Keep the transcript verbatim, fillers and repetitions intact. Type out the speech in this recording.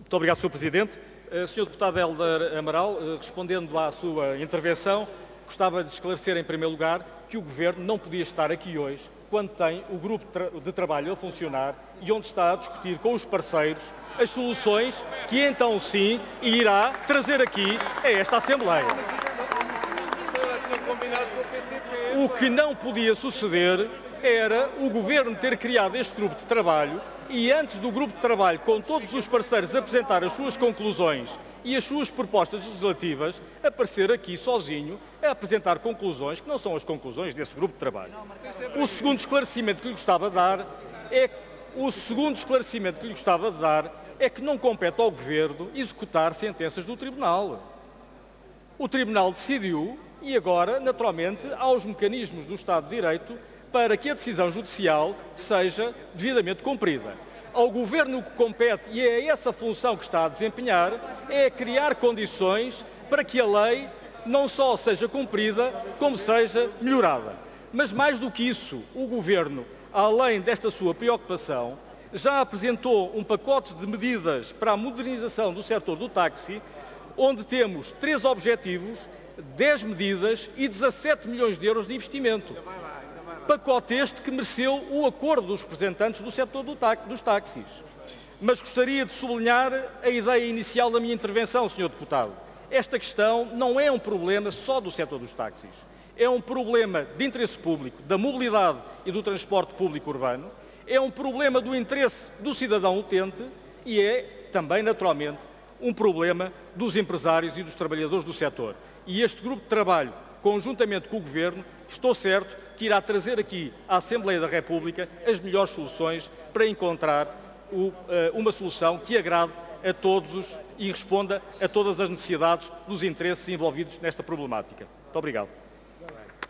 Muito obrigado, senhor Presidente. senhor Deputado Hélder Amaral, respondendo à sua intervenção, gostava de esclarecer em primeiro lugar que o Governo não podia estar aqui hoje quando tem o grupo de trabalho a funcionar e onde está a discutir com os parceiros as soluções que então sim irá trazer aqui a esta Assembleia. O que não podia suceder era o Governo ter criado este grupo de trabalho e antes do grupo de trabalho, com todos os parceiros, apresentar as suas conclusões e as suas propostas legislativas, aparecer aqui sozinho a apresentar conclusões que não são as conclusões desse grupo de trabalho. O segundo esclarecimento que lhe gostava de dar é, o segundo esclarecimento que lhe gostava de dar é que não compete ao Governo executar sentenças do Tribunal. O Tribunal decidiu e agora, naturalmente, há os mecanismos do Estado de Direito para que a decisão judicial seja devidamente cumprida. Ao Governo o que compete, e é essa função que está a desempenhar, é criar condições para que a lei não só seja cumprida, como seja melhorada. Mas mais do que isso, o Governo, além desta sua preocupação, já apresentou um pacote de medidas para a modernização do setor do táxi, onde temos três objetivos, dez medidas e dezassete milhões de euros de investimento. Pacote este que mereceu o acordo dos representantes do setor do tá- dos táxis. Mas gostaria de sublinhar a ideia inicial da minha intervenção, senhor Deputado. Esta questão não é um problema só do setor dos táxis. É um problema de interesse público, da mobilidade e do transporte público urbano, é um problema do interesse do cidadão utente e é também, naturalmente, um problema dos empresários e dos trabalhadores do setor. E este grupo de trabalho, conjuntamente com o Governo, estou certo que irá trazer aqui à Assembleia da República as melhores soluções para encontrar o, uh, uma solução que agrade a todos os, e responda a todas as necessidades dos interesses envolvidos nesta problemática. Muito obrigado.